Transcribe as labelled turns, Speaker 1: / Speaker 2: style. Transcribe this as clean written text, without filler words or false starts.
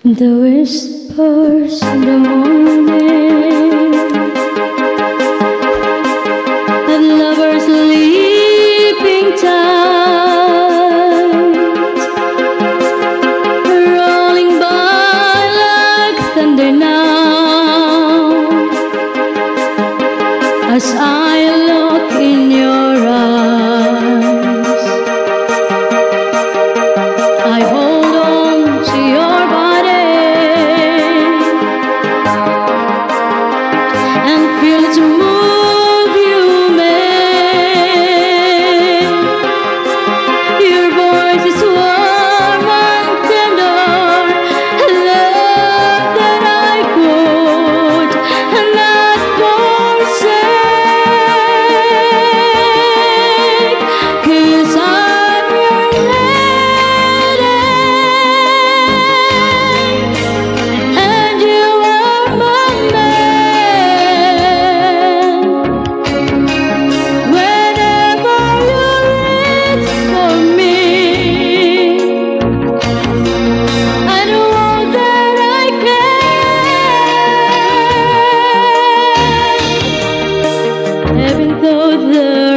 Speaker 1: The whispers in the morning, and lovers sleeping tight, rolling by like thunder now, as I look in your eyes. I hold on to your body and feel its move you make. Your voice is warm and tender, a love that I could not forsake. 'Cause I'm your lady and you are my man. Whenever you reach for me, I know that I can. Even though the